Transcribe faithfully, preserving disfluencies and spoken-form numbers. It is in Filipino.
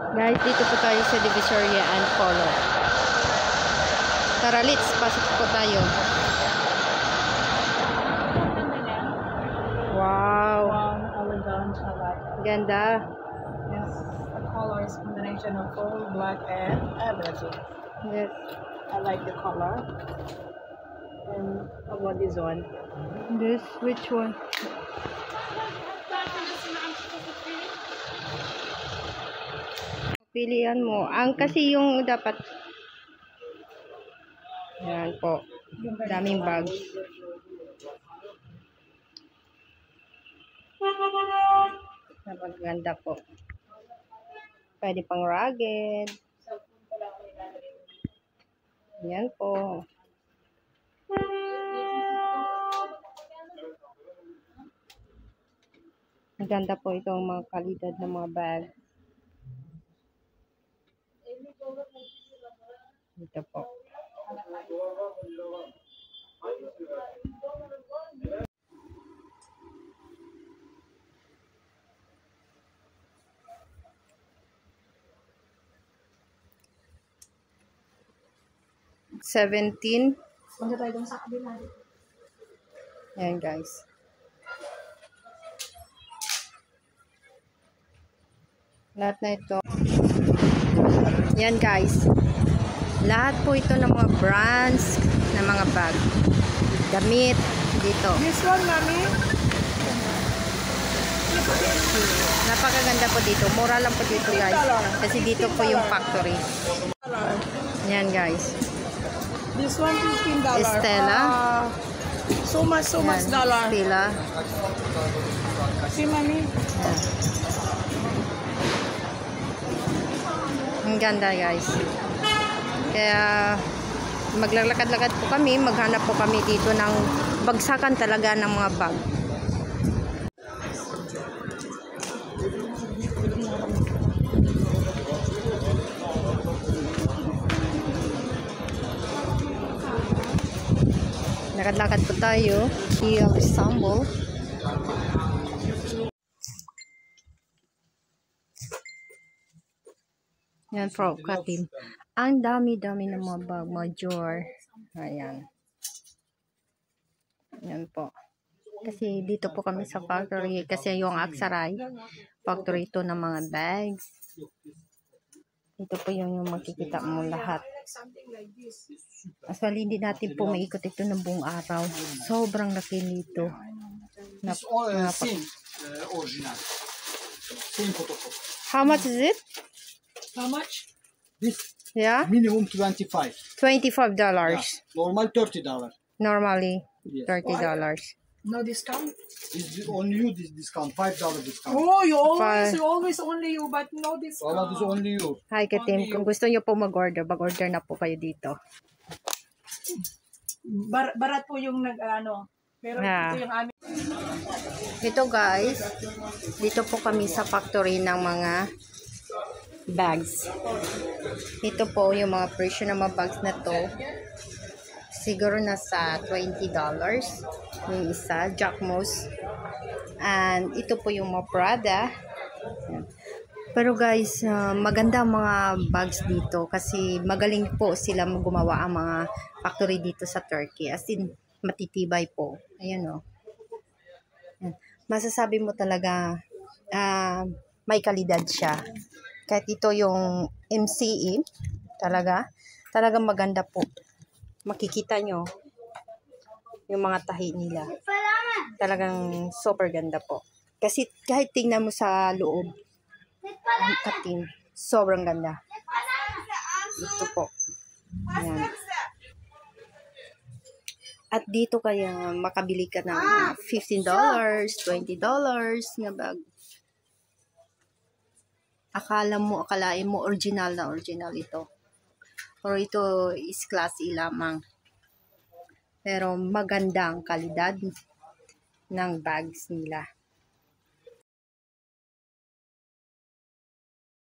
Guys, dito po tayo sa Divisoria and Polo. Tara, let's pasok po tayo. Wow. Wow, elegant. I like it. Ganda. Yes, the color is combination of gold, black, and everything. Yes. I like the color. And I want this one. This, which one? Pilihan mo. Ang kasi yung dapat. Yan po. Daming bags. Napaganda po. Pwede pang rugged. Yan po. Ang ganda po itong mga kalidad ng mga bag. Ito po. seventeen. Punta tayo dun sa kabila. Ayan guys. Lahat na ito. Yan guys. Lahat po ito ng mga brands ng mga bag. Damit dito. This one, mami? Napakaganda po dito. Mura lang po dito guys. Kasi dito po yung factory. Yan guys. This one, fifteen dollars. Estela. Uh, so much, so much Yan. dollar. Estela. See, mami? Yan. Ang ganda guys. Kaya maglalakad-lakad po kami, maghanap po kami dito ng bagsakan talaga ng mga bag. Lakad-lakad po tayo. Here Istanbul. Yan po, katim. Ang dami-dami ng mga bag, mga drawer. Ayan. Yan po. Kasi dito po kami sa factory. Kasi yung Aksaray, factory ito ng mga bags. Ito po yung, yung makikita mo lahat. Actually, hindi natin po maikot ito ng buong araw. Sobrang laki nito. It's all uh, same uh, original. Same photocopy. How much is it? How much? This Yeah? minimum twenty-five. twenty-five Yeah. dollars. Normal thirty dollars. Normally, Yes. thirty dollars. No discount? This is only you this discount five dollar discount. Oh, you always, Five. you always only you, but no discount. Wala, this is only you. Hi, Katim. Kung gusto nyo po mag-order, mag-order na po kayo dito. Bar barat po yung nag, ano, pero Yeah. ito yung amin. Ito guys, dito po kami sa factory ng mga bags. Ito po yung mga presyo ng mga bags na to. Siguro nasa twenty dollars yung isa, Jacquemus. And ito po yung mga Prada. Pero guys, uh, maganda ang mga bags dito kasi magaling po sila gumawa ang mga factory dito sa Turkey. As in, matitibay po. Ayan o. Ayan. Masasabi mo talaga uh, may kalidad siya. Kahit ito yung M C E, talaga, talagang maganda po. Makikita nyo yung mga tahi nila. Talagang super ganda po. Kasi kahit tingnan mo sa loob, ang kating, sobrang ganda. Ito po. Ayan. At dito kaya makabili ka ng fifteen dollars, twenty dollars na bag. Akala mo, akalain mo, original na original ito. Pero ito is class E lamang. Pero maganda ang kalidad ng bags nila.